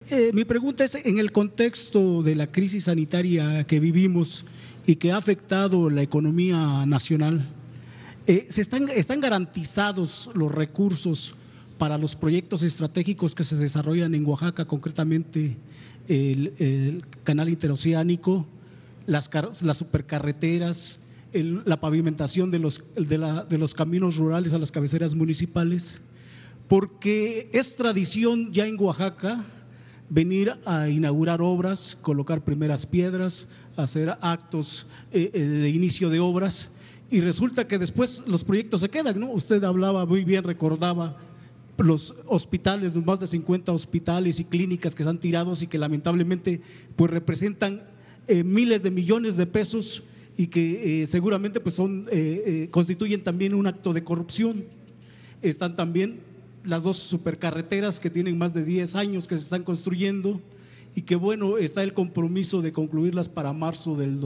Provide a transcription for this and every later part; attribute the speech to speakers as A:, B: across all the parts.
A: Mi pregunta es, en el contexto de la crisis sanitaria que vivimos y que ha afectado la economía nacional, ¿están garantizados los recursos para los proyectos estratégicos que se desarrollan en Oaxaca, concretamente el canal interoceánico, las supercarreteras, la pavimentación de los caminos rurales a las cabeceras municipales? Porque es tradición ya en Oaxaca venir a inaugurar obras, colocar primeras piedras, hacer actos de inicio de obras, y resulta que después los proyectos se quedan, ¿no? Usted hablaba muy bien, recordaba los hospitales, más de 50 hospitales y clínicas que están tirados y que lamentablemente pues representan miles de millones de pesos y que seguramente pues constituyen también un acto de corrupción. Están también las dos supercarreteras que tienen más de 10 años que se están construyendo y que bueno, está el compromiso de concluirlas para marzo del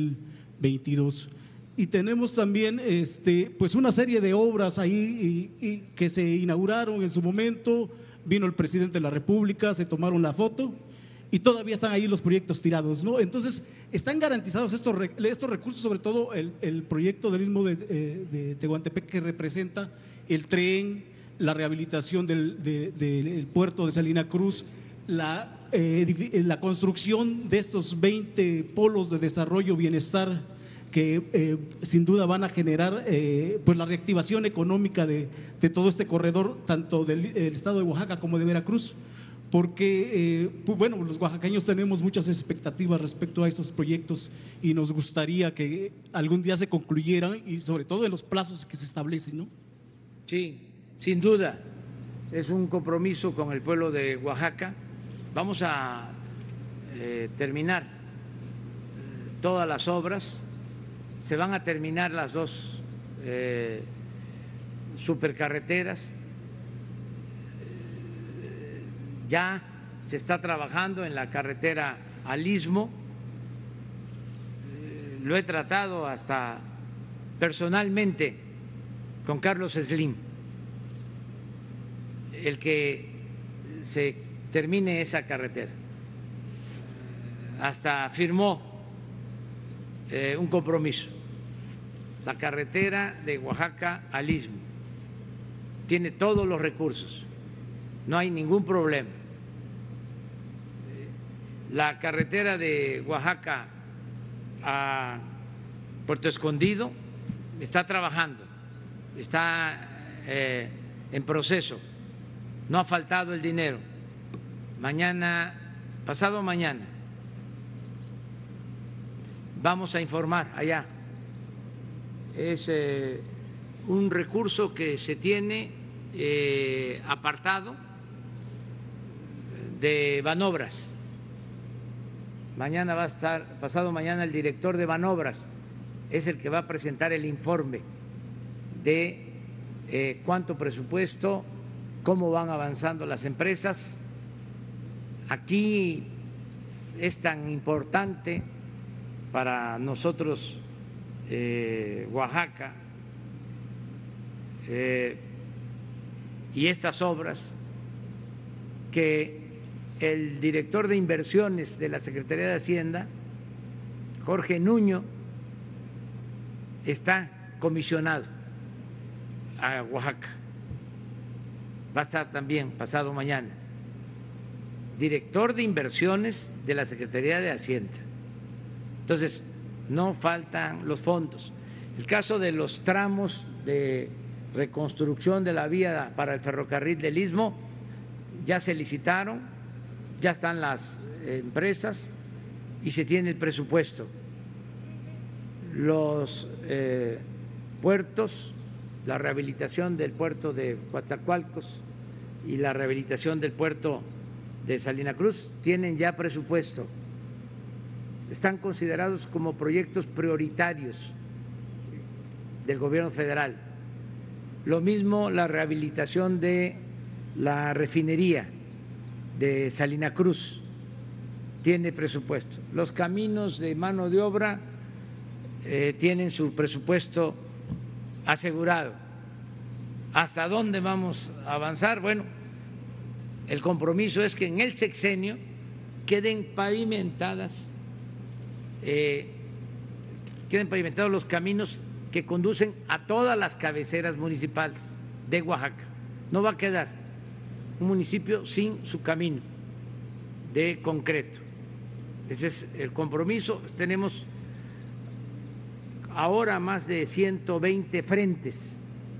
A: 2022. Y tenemos también pues una serie de obras ahí y que se inauguraron en su momento, vino el presidente de la República, se tomaron la foto y todavía están ahí los proyectos tirados, ¿no? Entonces, ¿están garantizados estos recursos, sobre todo el proyecto del Istmo de Tehuantepec, que representa el tren, la rehabilitación del puerto de Salina Cruz, la construcción de estos 20 polos de desarrollo bienestar que sin duda van a generar pues la reactivación económica de todo este corredor, tanto del estado de Oaxaca como de Veracruz? Porque pues bueno, los oaxaqueños tenemos muchas expectativas respecto a estos proyectos y nos gustaría que algún día se concluyeran y sobre todo en los plazos que se establecen, ¿no?
B: Sí, sin duda, es un compromiso con el pueblo de Oaxaca. Vamos a terminar todas las obras, se van a terminar las dos supercarreteras. Ya se está trabajando en la carretera al Istmo, lo he tratado hasta personalmente con Carlos Slim, el que se termine esa carretera. Hasta firmó un compromiso. La carretera de Oaxaca al Istmo tiene todos los recursos, no hay ningún problema. La carretera de Oaxaca a Puerto Escondido está trabajando, está en proceso, no ha faltado el dinero. Mañana, pasado mañana, vamos a informar allá. Es un recurso que se tiene apartado de Banobras. Mañana va a estar, pasado mañana, el director de Banobras es el que va a presentar el informe de cuánto presupuesto, cómo van avanzando las empresas. Aquí es tan importante para nosotros Oaxaca y estas obras que el director de inversiones de la Secretaría de Hacienda, Jorge Nuño, está comisionado a Oaxaca. Va a estar también pasado mañana, director de inversiones de la Secretaría de Hacienda. Entonces, no faltan los fondos. El caso de los tramos de reconstrucción de la vía para el ferrocarril del Istmo ya se licitaron, ya están las empresas y se tiene el presupuesto. Los puertos, la rehabilitación del puerto de Coatzacoalcos y la rehabilitación del puerto de Salina Cruz tienen ya presupuesto, están considerados como proyectos prioritarios del gobierno federal. Lo mismo la rehabilitación de la refinería de Salina Cruz tiene presupuesto. Los caminos de mano de obra tienen su presupuesto asegurado. ¿Hasta dónde vamos a avanzar? Bueno, el compromiso es que en el sexenio queden pavimentados los caminos que conducen a todas las cabeceras municipales de Oaxaca. No va a quedar un municipio sin su camino de concreto. Ese es el compromiso. Tenemos ahora más de 120 frentes,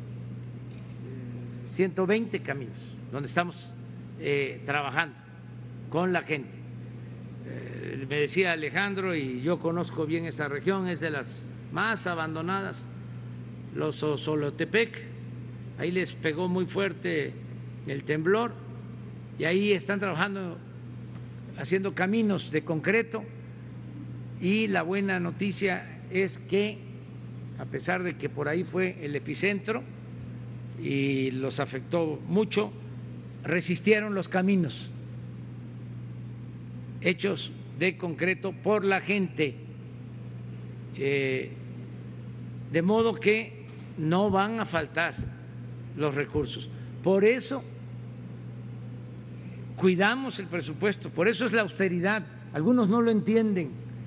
B: 120 caminos donde estamos trabajando con la gente. Me decía Alejandro, y yo conozco bien esa región, es de las más abandonadas, los Osolotepec, ahí les pegó muy fuerte el temblor y ahí están trabajando, haciendo caminos de concreto, y la buena noticia es que a pesar de que por ahí fue el epicentro y los afectó mucho, resistieron los caminos hechos de concreto por la gente, de modo que no van a faltar los recursos. Por eso cuidamos el presupuesto, por eso es la austeridad. Algunos no lo entienden,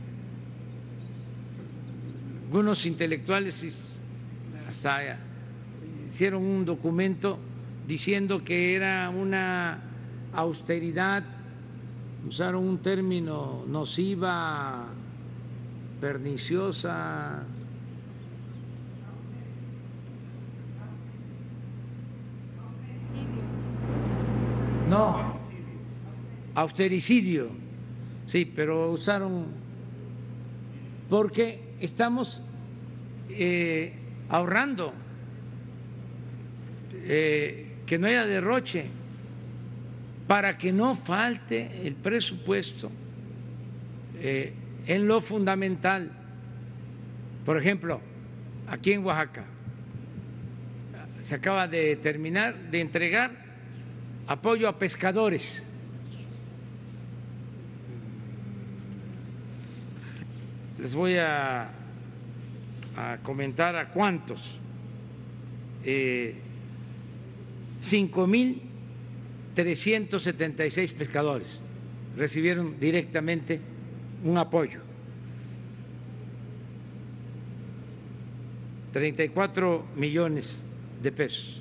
B: algunos intelectuales hasta hicieron un documento diciendo que era una austeridad, usaron un término, nociva, perniciosa. No, austericidio, sí, pero usaron porque estamos ahorrando, que no haya derroche, para que no falte el presupuesto en lo fundamental. Por ejemplo, aquí en Oaxaca se acaba de terminar de entregar apoyo a pescadores. Les voy a comentar a cuántos. 5,376 pescadores recibieron directamente un apoyo. 34 millones de pesos,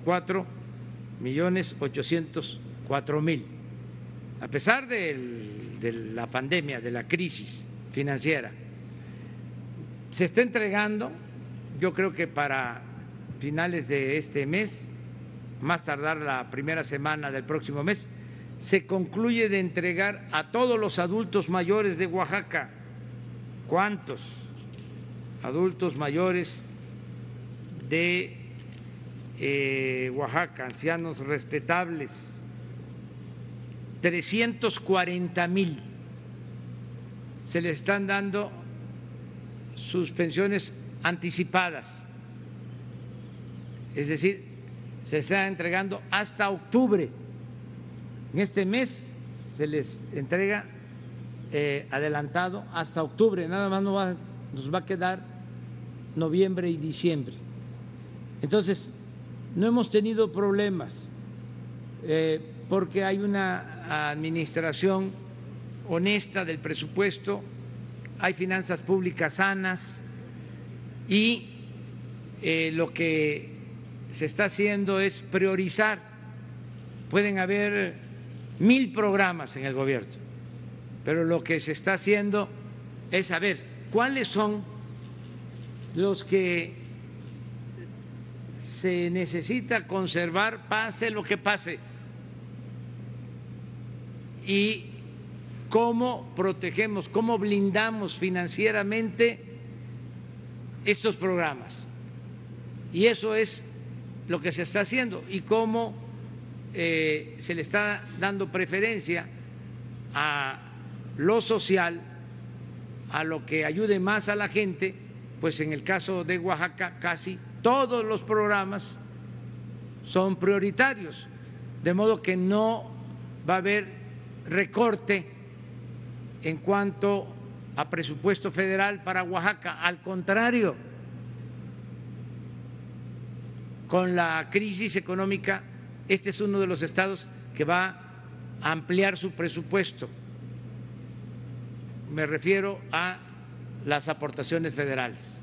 B: 34,804,000. A pesar de la pandemia, de la crisis financiera, se está entregando, yo creo que para finales de este mes, más tardar la primera semana del próximo mes, se concluye de entregar a todos los adultos mayores de Oaxaca. ¿Cuántos adultos mayores de Oaxaca, ancianos respetables? 340,000 se les están dando sus pensiones anticipadas, es decir, se está entregando hasta octubre. En este mes se les entrega adelantado hasta octubre, nada más nos va a quedar noviembre y diciembre. Entonces, no hemos tenido problemas porque hay una administración honesta del presupuesto, hay finanzas públicas sanas y lo que se está haciendo es priorizar. Pueden haber 1,000 programas en el gobierno, pero lo que se está haciendo es saber cuáles son los que se necesita conservar, pase lo que pase, y cómo protegemos, cómo blindamos financieramente estos programas. Y eso es lo que se está haciendo, y cómo se le está dando preferencia a lo social, a lo que ayude más a la gente. Pues en el caso de Oaxaca casi todos los programas son prioritarios, de modo que no va a haber recorte en cuanto a presupuesto federal para Oaxaca. Al contrario, con la crisis económica, este es uno de los estados que va ampliar su presupuesto. Me refiero a las aportaciones federales.